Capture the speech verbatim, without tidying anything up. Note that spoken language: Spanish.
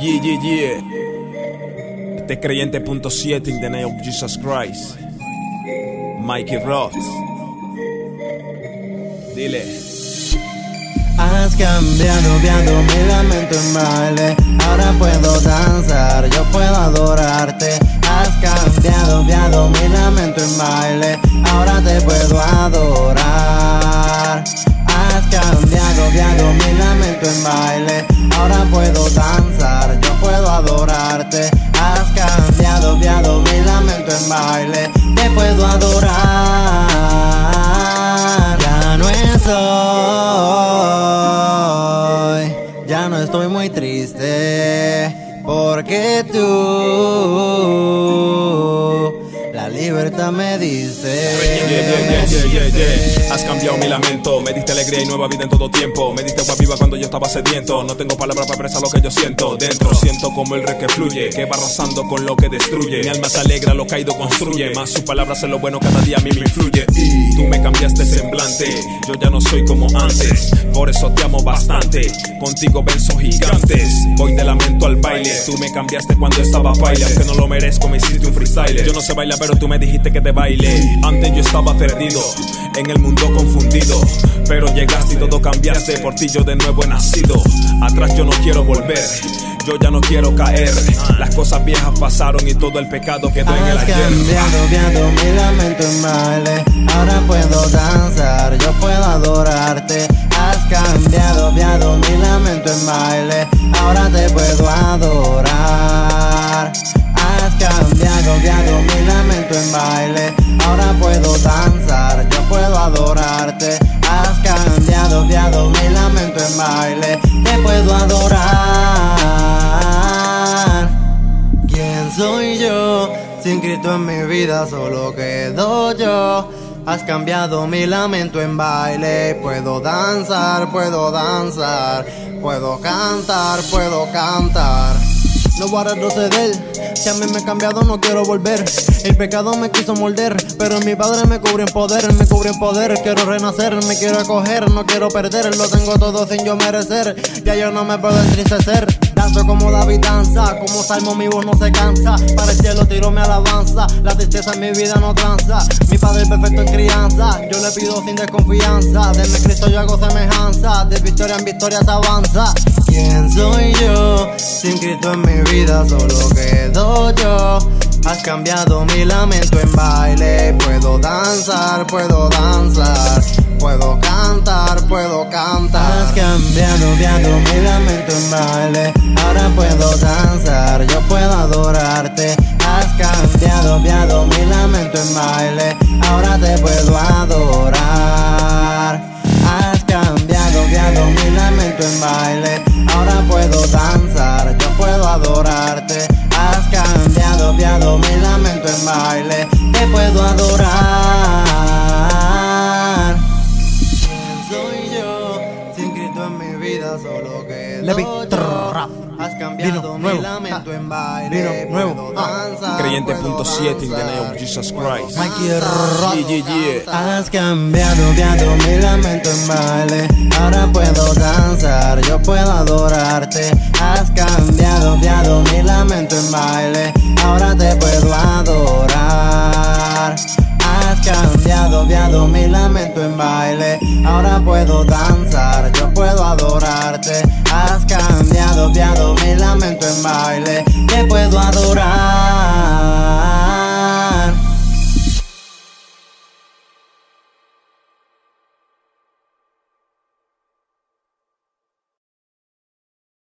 Yeah, yeah, yeah. Este creyente punto siete in the name of Jesus Christ. Mikey Roth. Dile. Has cambiado, cambiado mi lamento en baile. Ahora puedo danzar, yo puedo adorarte. Has cambiado, cambiado mi lamento en baile. Ahora te puedo adorar. Has cambiado, cambiado mi lamento en baile. Ahora puedo danzar, yo puedo adorarte. Has cambiado, cambiado mi lamento en baile. Te puedo adorar. Ya no estoy, ya no estoy muy triste, porque tú la libertad me diste. Yeah, yeah, yeah, yeah, yeah, yeah. Has cambiado mi lamento, me diste alegría y nueva vida en todo tiempo. Me diste agua viva cuando yo estaba sediento. No tengo palabras para expresar lo que yo siento dentro. Siento como el rey que fluye, que va arrasando con lo que destruye. Mi alma se alegra, lo caído construye. Más sus palabras en lo bueno cada día a mí me influye. Y tú me cambiaste semblante, yo ya no soy como antes. Por eso te amo bastante, contigo venzo gigantes. Voy de lamento al baile, tú me cambiaste cuando estaba baile. Aunque no lo merezco me hiciste un freestyle. Yo no sé bailar pero tú me dijiste que te baile. Antes yo estaba perdido, en el mundo confundido, pero llegaste y todo cambiaste. Por ti yo de nuevo he nacido. Atrás yo no quiero volver, yo ya no quiero caer. Las cosas viejas pasaron y todo el pecado quedó en el ayer. Has cambiado, cambiado mi lamento en baile. Ahora puedo danzar, yo puedo adorarte. Has cambiado, cambiado mi lamento en baile. Ahora te puedo adorar. Has cambiado, cambiado mi lamento en baile. Ahora puedo danzar, yo puedo adorarte. Has cambiado, cambiado mi lamento en baile. Te puedo adorar. ¿Quién soy yo? Sin Cristo en mi vida solo quedo yo. Has cambiado mi lamento en baile. Puedo danzar, puedo danzar. Puedo cantar, puedo cantar. No voy a retroceder, si a mí me he cambiado no quiero volver. El pecado me quiso morder, pero mi padre me cubre en poder, me cubre en poder. Quiero renacer, me quiero acoger, no quiero perder. Lo tengo todo sin yo merecer, ya yo no me puedo entristecer. Danzo como David danza, como Salmo mi voz no se cansa. Para el cielo tiro mi alabanza, la tristeza en mi vida no tranza. Mi padre perfecto en crianza, yo le pido sin desconfianza. De mi Cristo yo hago semejanza, de victoria en victoria se avanza. ¿Quién soy yo? Sin Cristo en mi vida solo quedo yo. Has cambiado mi lamento en baile. Puedo danzar, puedo danzar. Puedo cantar, puedo cantar. Has cambiado, cambiado mi lamento en baile. Ahora puedo danzar, yo puedo adorarte. Has cambiado, cambiado mi lamento en baile. Ahora te puedo adorar. Has cambiado, cambiado mi lamento en baile. Ahora puedo danzar, yo puedo adorarte. Has cambiado, cambiado mi lamento en baile. Te puedo adorar. ¿Quién soy yo? Sin Cristo en mi vida solo quedo yo. Has cambiado mi lamento en baile. Puedo danzar, creyente punto siete in the name of Jesus Christ. Mikey Roth. Yeah, yeah, yeah. Has cambiado, cambiado mi lamento en baile. Ahora puedo danzar, yo puedo adorarte. Has cambiado, cambiado mi lamento en baile. Ahora te puedo adorar. Has cambiado, cambiado mi lamento en baile. Ahora puedo danzar, yo puedo adorarte. Has cambiado, cambiado mi lamento en baile. Te puedo adorar.